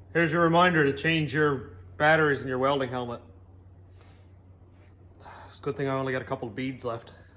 Here's your reminder to change your batteries in your welding helmet. It's a good thing I only got a couple of beads left.